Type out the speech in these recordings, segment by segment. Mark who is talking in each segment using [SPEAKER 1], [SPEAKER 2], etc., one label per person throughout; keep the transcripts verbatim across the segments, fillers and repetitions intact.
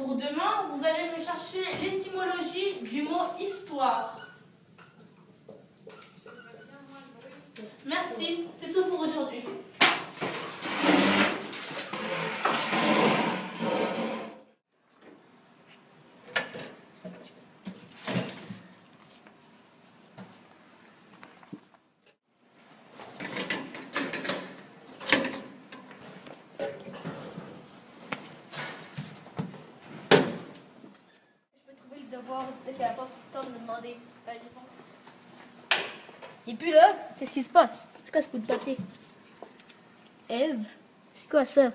[SPEAKER 1] pour demain, vous allez me chercher l'étymologie du mot histoire. Merci, c'est tout pour aujourd'hui.
[SPEAKER 2] Devoir dès qu'il y a la porte qui se tourne, me demander. Ben, et puis là, qu'est-ce qui se passe? C'est quoi ce bout de papier? Ève? C'est quoi ça?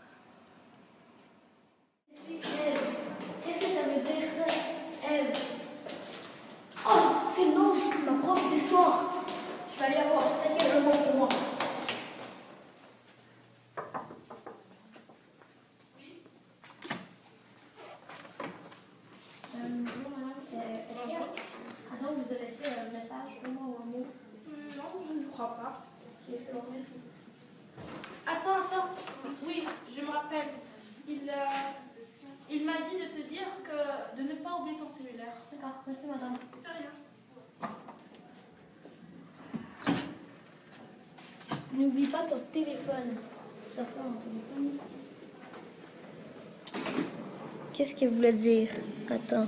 [SPEAKER 2] Qu'est-ce que ça veut dire ça? Ève? Oh, c'est le nom de ma prof d'histoire. Je vais aller la voir. Peut-être qu'elle a un mot pour moi. Attends, vous avez laissé un message pour moi ou un mot?
[SPEAKER 1] Non, je ne crois pas.
[SPEAKER 2] Ok, c'est bon, merci.
[SPEAKER 1] Attends, attends. Oui, je me rappelle. Il, euh, il m'a dit de te dire que de ne pas oublier ton cellulaire.
[SPEAKER 2] D'accord, merci madame.
[SPEAKER 1] De rien.
[SPEAKER 2] N'oublie pas ton téléphone. Sortir mon téléphone. Qu'est-ce qu'il voulait dire? Attends.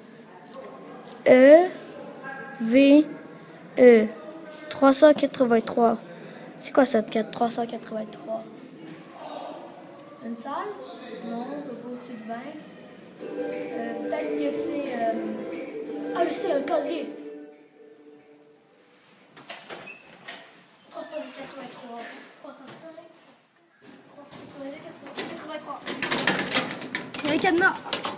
[SPEAKER 2] E, V, E. trois cent quatre-vingt-trois. C'est quoi ça, trois cent quatre-vingt-trois? Une salle? Non, pas au-dessus de vingt. Euh, Peut-être que c'est... Euh... Ah, je sais, un casier. trois cent quatre-vingt-trois. trois cent cinq. trois cent quatre-vingt-trois. Il y a un cadenas.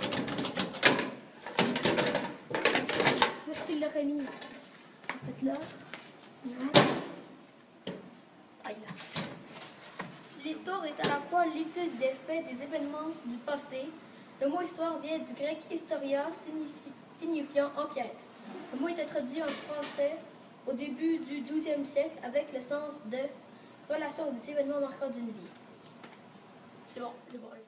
[SPEAKER 2] Où est-ce qu'il l'aurait mis? Peut-être là. Ah, là. L'histoire est à la fois l'étude des faits, des événements du passé. Le mot histoire vient du grec historia, signifi signifiant enquête. Le mot est introduit en français au début du douzième siècle avec le sens de relation des événements marquants d'une vie. C'est bon, c'est bon.